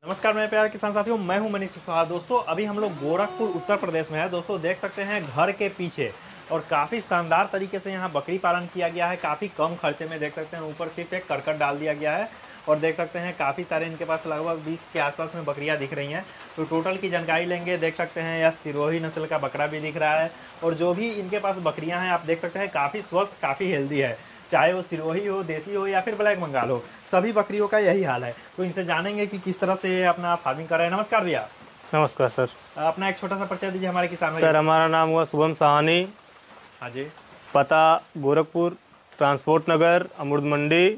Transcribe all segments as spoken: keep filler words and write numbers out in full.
नमस्कार मेरे प्यारे किसान साथियों, मैं हूं मनीष कुशवाहा। दोस्तों अभी हम लोग गोरखपुर उत्तर प्रदेश में है। दोस्तों देख सकते हैं घर के पीछे और काफ़ी शानदार तरीके से यहां बकरी पालन किया गया है। काफ़ी कम खर्चे में देख सकते हैं ऊपर सिर्फ एक करकट डाल दिया गया है और देख सकते हैं काफ़ी सारे इनके पास लगभग बीस के आसपास में बकरियां दिख रही हैं। तो टोटल की जानकारी लेंगे। देख सकते हैं यह सिरोही नस्ल का बकरा भी दिख रहा है और जो भी इनके पास बकरियाँ हैं आप देख सकते हैं काफ़ी स्वस्थ, काफ़ी हेल्दी है। चाहे वो सिरोही हो, देसी हो या फिर ब्लैक बंगाल हो, सभी बकरियों का यही हाल है। तो इनसे जानेंगे कि किस तरह से अपना फार्मिंग कर रहे हैं। नमस्कार भैया। नमस्कार सर। अपना एक छोटा सा परिचय दीजिए हमारे किसान। सर हमारा नाम हुआ शुभम साहनी। हाँ जी। पता गोरखपुर, ट्रांसपोर्ट नगर, अमृत मंडी।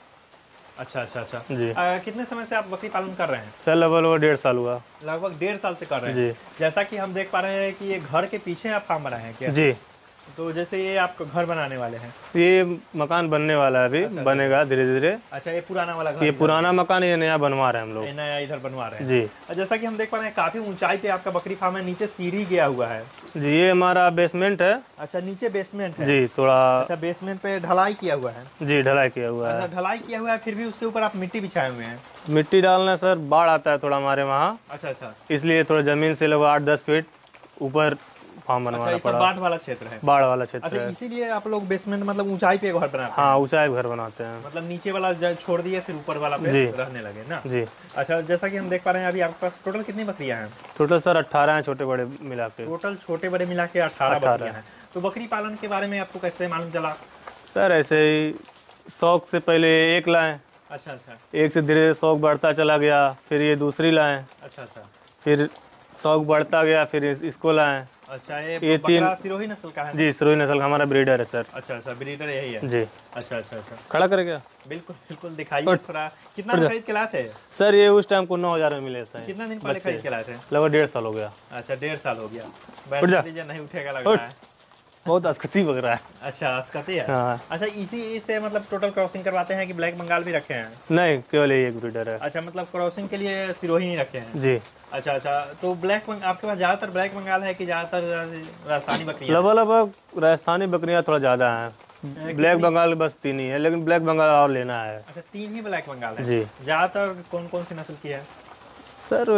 अच्छा अच्छा अच्छा जी। आ, कितने समय से आप बकरी पालन कर रहे हैं? सर लगभग लगभग डेढ़ साल हुआ। लगभग डेढ़ साल से कर रहे हैं जी। जैसा कि हम देख पा रहे हैं कि ये घर के पीछे आप फार्म बनाए हैं क्या? जी। तो जैसे ये आप घर बनाने वाले हैं? ये मकान बनने वाला है अभी। अच्छा, बनेगा धीरे धीरे। अच्छा, ये पुराना वाला घर? ये पुराना मकान, ये नया बनवा रहे हैं हम लोग। नया इधर बनवा रहे हैं जी। जैसा कि हम देख पा रहे हैं काफी ऊंचाई पे आपका बकरी फार्म है, नीचे सीढ़ी गया हुआ है। जी, ये हमारा बेसमेंट है। अच्छा, नीचे बेसमेंट है? जी, थोड़ा। अच्छा, बेसमेंट पे ढलाई किया हुआ है? जी, ढलाई किया हुआ है। अच्छा, ढलाई किया हुआ है, फिर भी उसके ऊपर आप मिट्टी बिछाए हुए हैं? मिट्टी डालना सर, बाढ़ आता है थोड़ा हमारे वहाँ। अच्छा अच्छा, इसलिए थोड़ा जमीन से लगभग आठ दस फीट ऊपर फार्म बनवाना पड़ा। बाढ़ वाला क्षेत्र है? बाढ़ वाला क्षेत्र अच्छा, है। इसीलिए आप लोग बेसमेंट मतलब ऊंचाई पे घर बनाते हैं? हाँ, ऊंचाई घर बनाते हैं। मतलब नीचे वाला छोड़ दिए फिर ऊपर वाला पे रहने लगे ना? जी। अच्छा, जैसा कि हम देख पा रहे हैं अभी आपके पास टोटल कितनी बकरियां हैं? टोटल सर अट्ठारह हैं, छोटे बड़े मिला के। टोटल छोटे बड़े मिला के अठारह बकरियां हैं। तो बकरी पालन के बारे में आपको कैसे मालूम चला? सर ऐसे ही शौक से पहले एक लाएं। अच्छा अच्छा। एक से धीरे धीरे शौक बढ़ता चला गया, फिर ये दूसरी लाएं। अच्छा अच्छा। फिर शौक बढ़ता गया, फिर इस, इसको लाएं। अच्छा, ये, ये तीन सिरोही नस्ल का है? जी, सिरोही नस्ल का हमारा ब्रीडर है सर। अच्छा अच्छा, ब्रीडर यही है? जी। अच्छा अच्छा अच्छा। खड़ा कर क्या? बिल्कुल बिल्कुल, दिखाइए थोड़ा। कितना खरीद के लाए थे? सर ये उस टाइम को नौ हजार में मिले थे। कितना दिन पहले खरीद के लाए थे? लगभग डेढ़ साल हो गया। अच्छा, डेढ़ साल हो गया। बैठ लीजिए, नहीं उठेगा लग रहा है। बहुत अस्कती बक रहा है। अच्छा, अस्कती है? हाँ। अच्छा, इसी से मतलब टोटल क्रॉसिंग करवाते हैं कि ब्लैक बंगाल भी रखे हैं? नहीं, केवल एक ब्रीडर है। अच्छा, मतलब क्रॉसिंग के लिए सिरोही ही रखे हैं? जी। अच्छा अच्छा। तो ब्लैक बंग... आपके पास ज्यादातर ब्लैक बंगाल है कि ज्यादातर राजस्थानी बकरियां? लगभग लगभग राजस्थानी बकरियां थोड़ा ज्यादा हैं। ब्लैक बंगाल बस तीन ही है, लेकिन ब्लैक बंगाल और लेना है। अच्छा, तीन ही ब्लैक बंगाल है? जी। ज्यादातर कौन कौन सी नस्ल की है? सर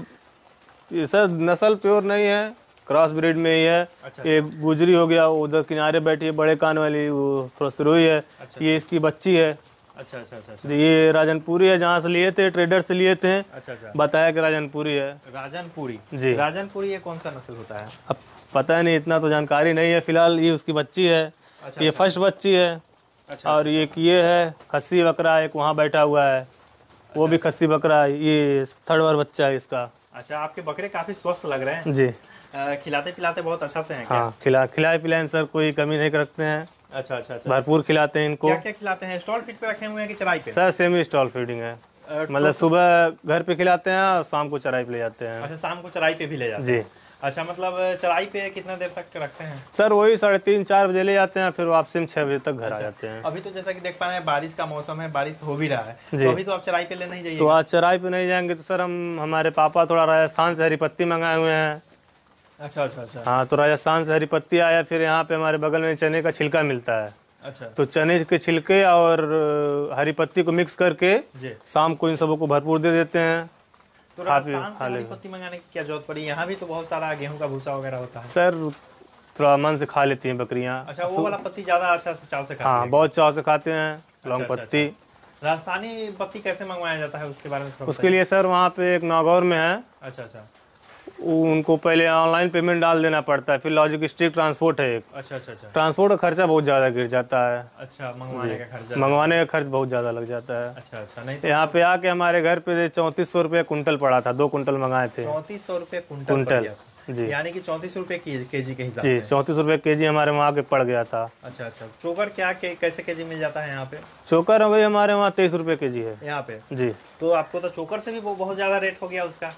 वही, सर नस्ल प्योर नहीं है, क्रॉस ब्रीड में ही है। अच्छा। एक गुजरी हो गया, उधर किनारे बैठी है बड़े कान वाली, वो थोड़ा सिरोही है। अच्छा। ये इसकी बच्ची है। अच्छा अच्छा अच्छा। ये राजनपुरी है, जहाँ से लिए थे, ट्रेडर से लिए थे। अच्छा अच्छा। बताया कि राजनपुरी है। राजनपुरी? जी। राजनपुरी ये कौन सा नस्ल होता है? अब पता नहीं, इतना तो जानकारी नहीं है। फिलहाल ये उसकी बच्ची है। अच्छा, ये फर्स्ट बच्ची है। अच्छा। और ये ये है खस्सी बकरा, एक वहाँ बैठा हुआ है, वो भी खस्सी बकरा है। ये थर्ड बार बच्चा है इसका। अच्छा, आपके बकरे काफी स्वस्थ लग रहे हैं। जी। खिलाते पिलाते बहुत अच्छा से हैं क्या? हाँ, खिला खिलाए पिलाए सर, कोई कमी नहीं रखते हैं। अच्छा अच्छा अच्छा। भरपूर खिलाते हैं इनको। क्या क्या खिलाते हैं? स्टॉल फीड पे रखे हुए हैं कि चराई पे? सर सेमी स्टॉल फीडिंग है। मतलब सुबह घर पे खिलाते हैं और शाम को चराई पे ले जाते हैं। अच्छा, शाम को चराई पे भी ले जाते हैं? जी। अच्छा, मतलब चराई पे कितना देर तक रखते हैं? सर वही साढ़े तीन चार बजे ले जाते हैं, फिर वापसी में छह बजे तक घर आ जाते हैं। अभी तो जैसा कि देख पा रहे हैं बारिश का मौसम है, बारिश हो भी रहा है, तो अभी तो आप चराई पे ले नहीं जाइए? तो आज चराई पे नहीं जाएंगे तो सर हम, हमारे पापा थोड़ा राजस्थान से हरी पत्ती मंगाए हुए हैं। अच्छा अच्छा अच्छा। हाँ, तो राजस्थान से हरी पत्ती आया, फिर यहाँ पे हमारे बगल में चने का छिलका मिलता है। अच्छा। तो चने के छिलके और हरी पत्ती को मिक्स करके शाम को इन सबों को भरपूर दे देते हैं। तो राजस्थान से हरी पत्ती मंगाने की क्या जरूरत पड़ी? यहाँ भी तो बहुत सारा गेहूं का भूसा वगैरह होता है। सर थोड़ा मन से खा लेती हैं बकरियाँ। अच्छा, वो वाला पत्ती ज्यादा अच्छा से चाव से खाती है? हाँ, बहुत चाव से खाते हैं लौंग पत्ती। राजस्थानी पत्ती कैसे मंगवाया जाता है, उसके बारे में? उसके लिए सर वहाँ पे एक नागौर में है। अच्छा अच्छा। उनको पहले ऑनलाइन पेमेंट डाल देना पड़ता है, फिर लॉजिस्टिक ट्रांसपोर्ट है एक। अच्छा अच्छा अच्छा। ट्रांसपोर्ट का खर्चा बहुत ज़्यादा गिर जाता है। अच्छा, मंगवाने का खर्चा? मंगवाने का खर्च बहुत ज़्यादा लग जाता है। अच्छा अच्छा। नहीं तो यहाँ पे आके हमारे घर पे चौंतीस सौ रुपये कुंटल पड़ा था, दो कुंटल मंगाए थे। चौंतीस सौ रुपये कुंटल? जी। यानी कि चौंतीस रुपए के जी के हिसाब से? जी, चौंतीस रुपए के जी हमारे वहाँ के पड़ गया था। अच्छा अच्छा। चोकर क्या के, कैसे के जी मिल जाता है यहाँ पे? चोकर वही हमारे वहाँ तेईस रुपए के जी है यहाँ पे। जी। तो आपको तो चोकर से भी बहुत ज्यादा रेट हो गया उसका,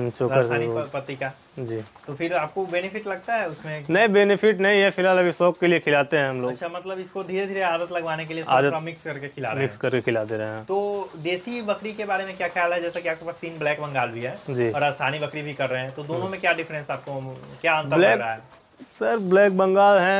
चोकर पत्ती का? जी। तो फिर आपको बेनिफिट लगता है उसमें? नहीं, बेनिफिट नहीं है, फिलहाल अभी शौक के लिए खिलाते हैं हम लोग। अच्छा, मतलब इसको धीरे धीरे आदत लगवाने के लिए आदत मिक्स करके खिला रहे हैं? मिक्स करके खिला दे रहे हैं। तो देसी बकरी के बारे में क्या ख्याल है? जैसा कि आपके पास तीन ब्लैक बंगाल भी है और राजस्थानी बकरी भी कर रहे हैं, तो दोनों में क्या डिफरेंस आपको, क्या अंतर लग रहा है? सर ब्लैक बंगाल है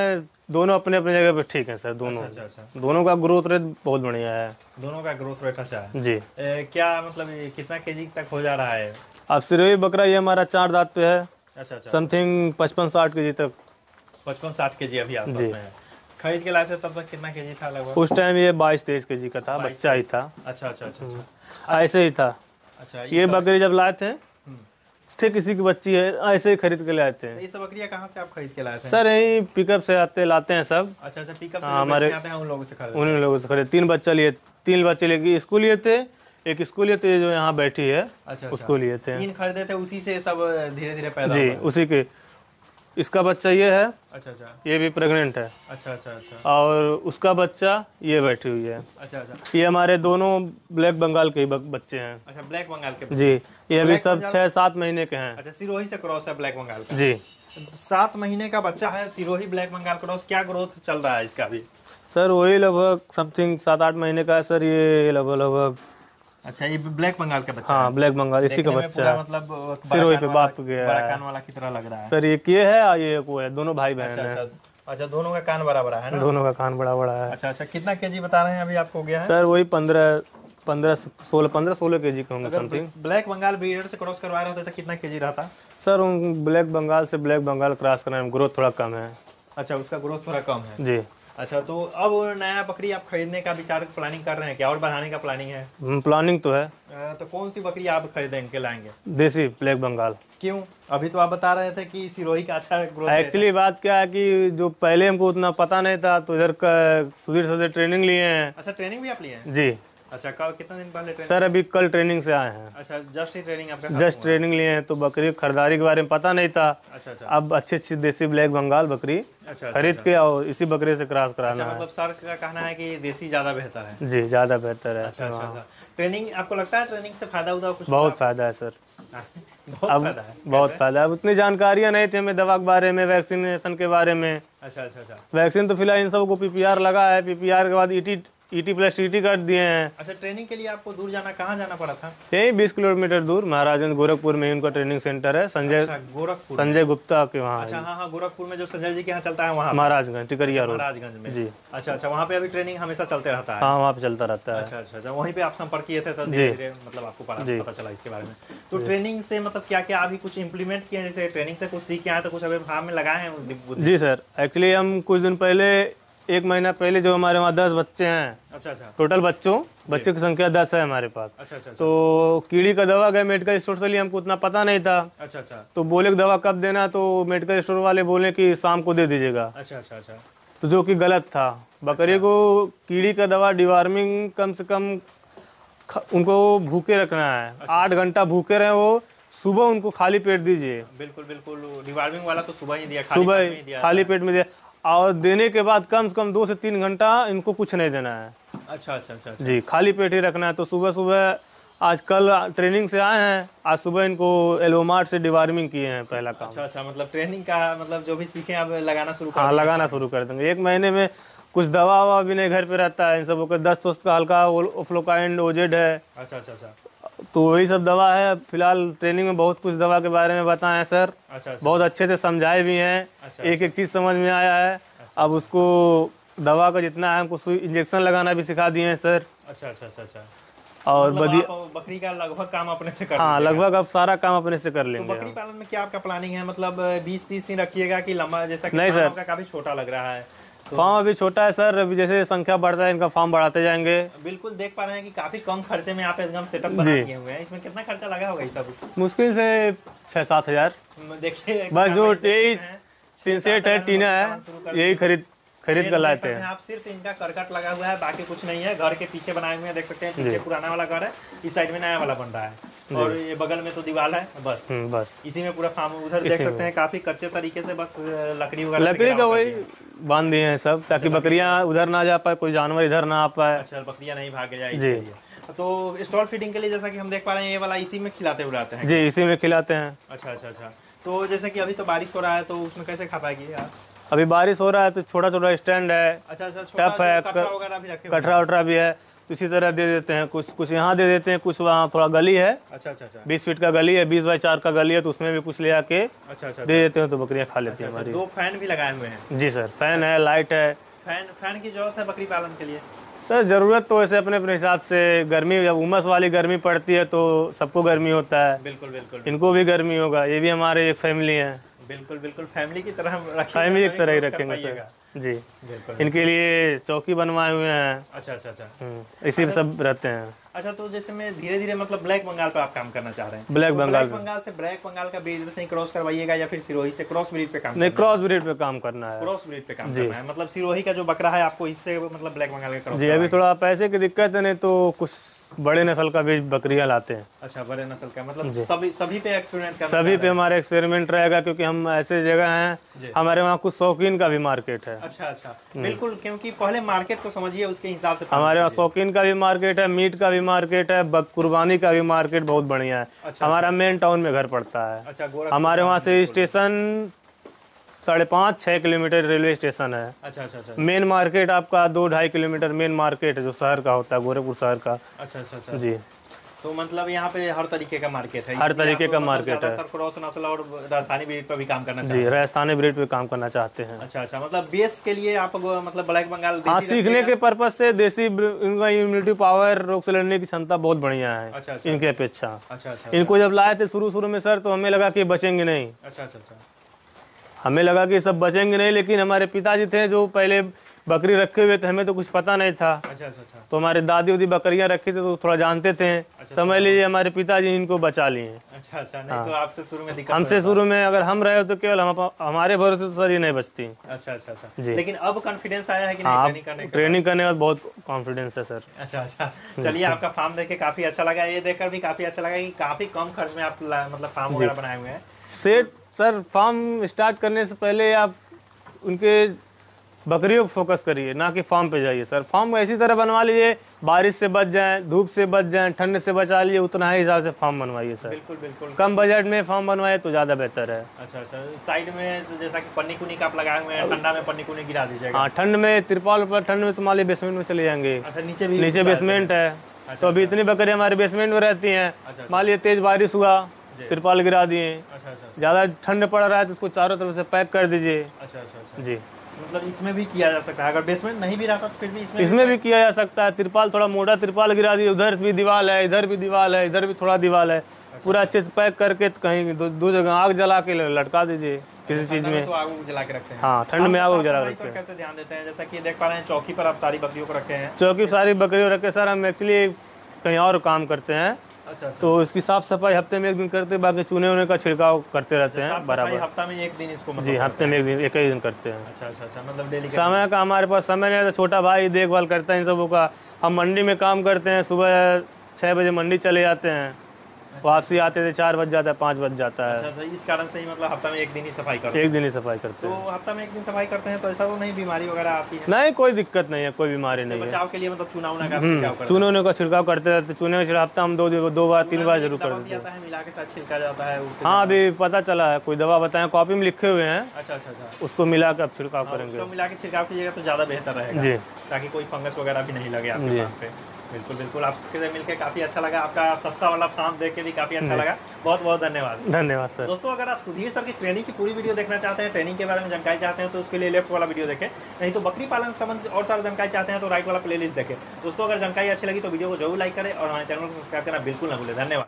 दोनों अपने अपने जगह पे ठीक है सर। दोनों अच्छा अच्छा अच्छा। दोनों का ग्रोथ रेट बहुत बढ़िया है। दोनों का ग्रोथ रेट अच्छा है जी। ए, क्या मतलब ये कितना केजी तक हो जा रहा है? अब सिरोही बकरा ये हमारा चार दांत पे है, अच्छा अच्छा। समथिंग पचपन साठ के जी तक। पचपन साठ के जी अभी आसपास जी। में है। खरीद के लाए थे तब तक कितना केजी था लगभग? उस टाइम ये बाईस तेईस के जी का था, बच्चा ही था। अच्छा अच्छा अच्छा अच्छा। ऐसे ही था। अच्छा ये बकरी जब लाए थे हम्म। ठीक किसी की बच्ची है, ऐसे ही खरीद के लाए थे। ये सब बकरियां कहाँ से आप खरीद के लाए थे? सर यही पिकअप से आते लाते हैं सब। अच्छा अच्छा पिकअप से हाँ, जो हमारे बच्चे आते हैं उन लोगों से खरीदते उन लोगों से खरीद। तीन बच्चा लिए, तीन बच्चे लेके इसको लिए थे, एक इसको लिए थे जो यहाँ बैठी है, अच्छा उसको लिए थे। तीन खरीदे थे, उसी से सब धीरे धीरे पैदा जी, हुआ है। उसी के। इसका बच्चा ये है, अच्छा अच्छा ये भी प्रेग्नेंट है, अच्छा अच्छा अच्छा और उसका बच्चा ये बैठी हुई है। अच्छा अच्छा ये हमारे दोनों ब्लैक बंगाल के ही बक- बच्चे हैं। अच्छा। ब्लैक बंगाल के? जी, ये अभी ब्लैक सब बंगाल- छः सात महीने के हैं। अच्छा, सिरोही से क्रॉस है ब्लैक बंगाल का? जी सात महीने का बच्चा है, सिरोही ब्लैक बंगाल क्रॉस। क्या ग्रोथ चल रहा है इसका भी? सर वही लगभग समथिंग सात आठ महीने का है सर, ये लगभग लगभग। अच्छा, ये ब्लैक बंगाल का बच्चा हाँ, है? ब्लैक बंगाल इसी का देखने में बच्चा पूरा है। मतलब बड़ा सिरोही कान पे वाला- बाप गया बड़ा है। कान वाला की तरह लग रहा है। सर एक ये है और ये एक वो है, दोनों भाई बहन अच्छा हैं। अच्छा अच्छा। दोनों का कान बड़ा बड़ा है ना? दोनों का कान बड़ा बड़ा है। अच्छा अच्छा। कितना केजी बता रहे हैं अभी आपको गया है? सर वही पंद्रह पंद्रह सोलह पंद्रह सोलह के जी का होंगे अगर समथिंग। ब्लैक बंगाल ब्रीडर से क्रॉस करवा रहे होते तो कितना केजी रहता? सर उन ब्लैक बंगाल से ब्लैक बंगाल क्रॉस करने में ग्रोथ थोड़ा कम है। अच्छा, उसका ग्रोथ थोड़ा कम है। जी। अच्छा, तो अब नया बकरी आप खरीदने का विचार प्लानिंग कर रहे हैं क्या, और बढ़ाने का प्लानिंग है? प्लानिंग तो है। अ, तो कौन सी बकरी आप खरीदेंगे के लाएंगे? देसी ब्लैक बंगाल। क्यों? अभी तो आप बता रहे थे कि सिरोही का अच्छा ग्रोथ है। एक्चुअली बात क्या है कि जो पहले हमको उतना पता नहीं था, तो इधर का सुधीर सर से ट्रेनिंग लिए हैं। अच्छा, ट्रेनिंग भी आप लिए हैं? जी अच्छा, कब कितना दिन पहले ट्रेनिंग? सर, अभी कल ट्रेनिंग से आए हैं। अच्छा, जस्ट ही ट्रेनिंग आपका खत्म जस्ट हुआ? ट्रेनिंग लिए हैं, तो बकरी खरीदारी के बारे में पता नहीं था। अच्छा अच्छा अब अच्छी अच्छी देसी ब्लैक बंगाल बकरी अच्छा। खरीद के और इसी बकरे से क्रॉस अच्छा, कराना मतलब सर का कहना है कि देसी ज्यादा बेहतर है। है। जी, ज़्यादा बेहतर है। अच्छा अच्छा अच्छा। ट्रेनिंग आपको लगता है ट्रेनिंग से फायदा हुआ कुछ? बहुत फायदा है सर। बहुत अब फायदा है। बहुत फायदा है। अब उतनी जानकारियाँ नहीं थी हमें दवा के बारे में, वैक्सीनेशन के बारे में। अच्छा अच्छा अच्छा वैक्सीन तो फिलहाल इन सबको पीपीआर लगा है, पीपीआर के बाद ईटी ईटी प्लस टीटी कर दिए हैं। अच्छा। ट्रेनिंग के लिए आपको दूर जाना, कहाँ जाना पड़ा था? यही बीस किलोमीटर दूर महाराजगंज गोरखपुर में ही उनका ट्रेनिंग सेंटर है, संजय अच्छा, गोरखपुर। संजय गुप्ता के वहाँ। अच्छा हाँ हाँ, गोरखपुर में जो संजय जी के यहाँ चलता है वहाँ? महाराजगंज टिकरिया रोड। महाराजगंज में? जी। अच्छा अच्छा, वहाँ पे अभी ट्रेनिंग हमेशा चलते रहता है? हाँ, वहाँ पे चलता रहता है। अच्छा अच्छा अच्छा। वहीं पे आप संपर्क किए थे तो धीरे धीरे मतलब आपको पता पता चला इसके बारे में। तो ट्रेनिंग से मतलब क्या क्या अभी कुछ इम्प्लीमेंट किए हैं? जैसे ट्रेनिंग से कुछ सीख के आए तो कुछ अभी फार्म में लगाए हैं बुद्धि? जी सर, एक्चुअली हम कुछ दिन पहले, एक महीना पहले, जो हमारे वहाँ दस बच्चे हैं, अच्छा अच्छा टोटल बच्चों बच्चों की संख्या दस है हमारे पास। अच्छा अच्छा तो कीड़ी का दवा गए मेडिकल स्टोर से लिए, हमको उतना पता नहीं था। अच्छा अच्छा तो बोले कि दवा कब देना, तो मेडिकल स्टोर वाले बोले कि शाम को दे दीजिएगा, अच्छा अच्छा अच्छा तो जो कि गलत था। बकरी को कीड़ी का दवा डिवार्मिंग कम से कम ख- उनको भूखे रखना है। आठ घंटा भूखे रहे वो, सुबह उनको खाली पेट दीजिए। बिल्कुल बिल्कुल। डिवार्मिंग वाला तो सुबह ही दिया, खाली सुबह पेट में ही दिया खाली पेट में दिया, और देने के बाद कम से कम दो से तीन घंटा इनको कुछ नहीं देना है। अच्छा अच्छा अच्छा अच्छा। जी, खाली पेट ही रखना है। तो सुबह सुबह आज कल ट्रेनिंग से आए हैं, आज सुबह इनको एलोमार्ट से डिवार्मिंग किए हैं पहला काम। अच्छा अच्छा, मतलब ट्रेनिंग का मतलब जो भी सीखे अब लगाना शुरू कर हाँ, दिया? लगाना शुरू कर देंगे। एक महीने में कुछ दवा ववा भी नहीं घर पे रहता है, इन सबों का दस्त वस्त का हल्का ओफ्लोकाइन ओजेड है, अच्छा अच्छा अच्छा तो वही सब दवा है। फिलहाल ट्रेनिंग में बहुत कुछ दवा के बारे में बताए हैं सर, अच्छा अच्छा बहुत अच्छे से समझाए भी हैं। अच्छा। एक एक चीज़ समझ में आया है। अब उसको दवा का जितना है, हमको सुई इंजेक्शन लगाना भी सिखा दिए हैं सर। अच्छा अच्छा अच्छा अच्छा। और मतलब बदी आप बकरी का लगभग काम अपने से कर हाँ, लीजिएगा? लगभग अब सारा काम अपने से कर तो लेंगे बकरी हम। पालन में क्या आपका प्लानिंग है? मतलब बीस तीस ही रखिएगा कि लंबा, जैसा कि नहीं फार्म सर। आपका काफी छोटा लग रहा है? फार्म अभी छोटा है सर, अभी जैसे संख्या बढ़ता है इनका फार्म बढ़ाते जाएंगे। बिल्कुल देख पा रहे हैं कि काफी कम खर्चे में आप एकदम सेटअप बना दिए हुए हैं। इसमें कितना खर्चा लगा होगा ये सब? मुश्किल से छः सात हजार। देखिए बस जो आप यही देख रहे हैं, तीन छह सेट सात है, हजार टीना में है, सामान शुरू कर यही दिए। खरीद खरीद कर देख लाए सकते थे। हैं आप, सिर्फ इनका करकट लगा हुआ है, बाकी कुछ नहीं है। घर के पीछे बनाए हुए हैं, देख सकते हैं पीछे पुराना वाला घर है, इस साइड में नया वाला बन रहा है, और ये बगल में तो दीवार है बस। हम्म, बस इसी में पूरा फार्म। उधर देख सकते हैं काफी कच्चे तरीके से बस लकड़ी वगैरह से लकड़ी का घेराव कर वही दिया। बांध दिए हैं सब, ताकि बकरियां उधर ना जा पाए, कोई जानवर इधर ना आ पाए। अच्छा, बकरियां नहीं भाग जाए जी। इसके लिए। तो स्टॉल फीडिंग के लिए जैसा कि हम देख पा रहे हैं, ये वाला इसी में खिलाते उड़ाते हैं? जी, इसी में खिलाते हैं। अच्छा अच्छा अच्छा। तो जैसे कि अभी तो बारिश हो रहा है, तो उसमें कैसे खा पाएगी यार? अभी बारिश हो रहा है तो छोटा छोटा स्टैंड है, अच्छा अच्छा, छोटा टप है, जो कटरा वगैरह भी रखे हुए हैं? कटरा वटरा भी है, तो इसी तरह दे देते हैं, कुछ कुछ यहाँ दे देते हैं, कुछ वहाँ थोड़ा गली है, अच्छा अच्छा अच्छा बीस फीट का गली है, बीस बाई चार का गली है, तो उसमें भी कुछ ले आके अच्छा अच्छा दे देते हैं, तो बकरियाँ खा लेती हैं अच्छा, हमारी। दो फैन भी लगाए हुए हैं? जी सर, फैन है, लाइट है। फैन फैन की जरूरत है बकरी पालन के लिए? सर ज़रूरत तो ऐसे अपने अपने हिसाब से, गर्मी जब उमस वाली गर्मी पड़ती है तो सबको गर्मी होता है, बिल्कुल बिल्कुल इनको भी गर्मी होगा, ये भी हमारे एक फैमिली है। बिल्कुल बिल्कुल फैमिली की तरह रखेंगे, फैमिली की तरह ही तभी कर रखेंगे पाइएगा। सर जी। बिल्कुल। इनके लिए चौकी बनवाए हुए हैं। अच्छा अच्छा अच्छा हम्म, इसी में सब रहते हैं। अच्छा, तो जैसे मैं धीरे धीरे मतलब ब्लैक बंगाल पे आप काम करना चाह रहे हैं? ब्लैक तो बंगाल ब्लैक बंगाल से ब्लैक बंगाल का ब्रीड से ही क्रॉस करवाइएगा या फिर सिरोही से क्रॉस ब्रीड पे काम नहीं, करना क्रॉस ब्रीड पे काम करना है। क्रॉस ब्रीड पे काम करना है, मतलब सिरोही का जो बकरा है आपको इससे मतलब ब्लैक बंगाल का क्रॉस जी। अभी थोड़ा पैसे की दिक्कत है, नहीं तो कुछ बड़े नस्ल का भी बकरियां लाते हैं। अच्छा, बड़े नस्ल का मतलब सभी सभी पे एक्सपेरिमेंट करना? सभी पे हमारे एक्सपेरिमेंट रहेगा, क्योंकि हम ऐसे जगह हैं, हमारे वहाँ कुछ शौकीन का भी मार्केट है। अच्छा अच्छा, बिल्कुल, क्योंकि पहले मार्केट को समझिए, उसके हिसाब से हमारे वहाँ शौकीन का भी मार्केट है, मीट का भी मार्केट है, बक कुर्बानी का भी मार्केट बहुत बढ़िया है। अच्छा, हमारा मेन टाउन में घर पड़ता है। अच्छा, गोरखपुर हमारे वहाँ से स्टेशन साढ़े पाँच छः किलोमीटर रेलवे स्टेशन है। अच्छा अच्छा अच्छा मेन मार्केट आपका दो ढाई किलोमीटर मेन मार्केट है, जो शहर का होता है, गोरखपुर शहर का। अच्छा अच्छा अच्छा जी। तो मतलब यहाँ पे हर तरीके का मार्केट है? हर तरीके का मार्केट है। क्रॉस नस्ल और राजस्थानी ब्रीड पर भी काम करना जी, राजस्थानी ब्रीड पे काम करना चाहते हैं। अच्छा अच्छा, मतलब बेस के लिए आप मतलब ब्लैक बंगाल हाँ, सीखने के पर्पज से देसी, इनका इम्यूनिटी पावर, रोग से लड़ने की क्षमता बहुत बढ़िया है। अच्छा अच्छा इनके अपेक्षा। अच्छा अच्छा इनको जब लाए थे शुरू शुरू में सर, तो हमें लगा कि बचेंगे नहीं। अच्छा अच्छा अच्छा हमें लगा कि सब बचेंगे नहीं, लेकिन हमारे पिताजी थे जो पहले बकरी रखे हुए थे, हमें तो कुछ पता नहीं था। अच्छा अच्छा अच्छा तो हमारे दादी उदी बकरियां रखी थी, तो थोड़ा जानते थे। समझ लीजिए हमारे पिताजी इनको बचा लिए। अच्छा अच्छा, नहीं तो आपसे शुरू में दिक्कत? हमसे शुरू में अगर हम रहे तो केवल हम, हमारे भरोसे तो सर ये नहीं बचती। अच्छा अच्छा अच्छा जी। लेकिन अब कॉन्फिडेंस आया है कि हाँ, नहीं ट्रेनिंग करने का? ट्रेनिंग करने का बहुत कॉन्फिडेंस है सर। अच्छा अच्छा, चलिए, आपका फार्म देख के काफी अच्छा लगा, ये देखकर भी काफी अच्छा लगा कि काफी कम खर्च में आप मतलब फार्म वगैरह बनाए हुए हैं। सेट सर, फार्म स्टार्ट करने से पहले आप उनके बकरियों को फोकस करिए, ना कि फार्म पे जाइए सर। फार्म ऐसी तरह बनवा लीजिए, बारिश से बच जाए, धूप से बच जाए, ठंड से बचा लीजिए, उतना ही हिसाब से फार्म बनवाइए सर। बिल्कुल बिल्कुल, कम बजट में फार्म बनवाए तो ज़्यादा बेहतर है। अच्छा अच्छा, साइड में तो जैसा कि पन्नी कुनी का आप लगाए हुए हैं, ठंडा में पन्नी कुनी गिरा दीजिएगा। हाँ, ठंड में तिरपाल पर, ठंड में तुम्हारे बेसमेंट में चले जाएंगे। अच्छा, नीचे भी नीचे बेसमेंट है, तो अभी इतनी बकरियाँ हमारे बेसमेंट में रहती हैं। मान लीजिए तेज बारिश हुआ, तिरपाल गिरा दिए, अच्छा अच्छा ज़्यादा ठंड पड़ रहा है तो उसको चारों तरफ से पैक कर दीजिए। अच्छा अच्छा अच्छा, जी। मतलब इसमें भी किया जा सकता है, अगर बेसमेंट नहीं भी रहता तो फिर भी इसमें इसमें भी किया जा सकता है। तिरपाल थोड़ा मोटा तिरपाल गिरा दिए, उधर भी दीवार है, इधर भी दीवार है, इधर भी थोड़ा दीवार है, पूरा अच्छे से पैक करके तो कहीं दो, दो जगह आग जला के लटका दीजिए किसी चीज में। तो आग जला के रखते हैं? हाँ, ठंड में आग जला रखते हैं। कैसे ध्यान देते हैं? जैसा कि देख पा रहे हैं चौकी पर आप सारी बकरियों को रखे हैं। चौकी सारी बकरियों रखे सर, हम एक्चुअली कहीं और काम करते हैं, अच्छा, तो इसकी साफ सफाई हफ्ते में एक दिन करते हैं, बाकी चूने उने का छिड़काव करते रहते हैं बराबर। हफ्ता में एक दिन इसको मतलब जी, हफ्ते में एक दिन, एक ही दिन करते हैं। अच्छा अच्छा अच्छा, मतलब डेली समय का हमारे पास समय नहीं है, तो छोटा भाई देखभाल करता है इन सबों का। हम मंडी में काम करते हैं, सुबह छः बजे मंडी चले जाते हैं, वापसी आते थे चार बज जाता है, पाँच बज जाता है। अच्छा अच्छा, इस कारण से ही मतलब हफ्ता में एक दिन ही सफाई करते हैं? एक दिन ही सफाई करते तो हैं। हफ्ता में एक दिन सफाई करते हैं तो ऐसा तो नहीं बीमारी वगैरह आती है? नहीं, कोई दिक्कत नहीं है, कोई बीमारी नहीं है। बचाव के लिए मतलब चूना उना का छिड़काव करते हैं? चूने उने का छिड़काव करते रहते हैं। चूने का छिड़काव हफ्ता हम दो दो बार तीन बार जरूर कर देते हैं। है मिला के साथ छिड़का जाता है उससे? हाँ, अभी पता चला है, कोई दवा बताएं, कॉपी में लिखे हुए हैं। अच्छा अच्छा अच्छा, उसको मिला के अब छिड़काव करेंगे। उसको मिला के छिड़काव कीजिएगा तो ज़्यादा बेहतर रहेगा जी, ताकि कोई फंगस वगैरह भी नहीं लगे आपके फार्म पे। बिल्कुल बिल्कुल, आपसे मिलकर काफ़ी अच्छा लगा, आपका सस्ता वाला फार्म देख के भी काफ़ी अच्छा लगा। बहुत बहुत धन्यवाद। धन्यवाद सर। दोस्तों, अगर आप सुधीर सर की ट्रेनिंग की पूरी वीडियो देखना चाहते हैं, ट्रेनिंग के बारे में जानकारी चाहते हैं, तो उसके लिए लेफ्ट वाला वीडियो देखें, नहीं तो बकरी पालन संबंधित और सारी जानकारी चाहते हैं तो राइट वाला प्लेलिस्ट देखें। दोस्तों, अगर जानकारी अच्छी लगी तो वीडियो को जरूर लाइक करें और हमारे चैनल को सब्सक्राइब करना बिल्कुल ना भूलें। धन्यवाद।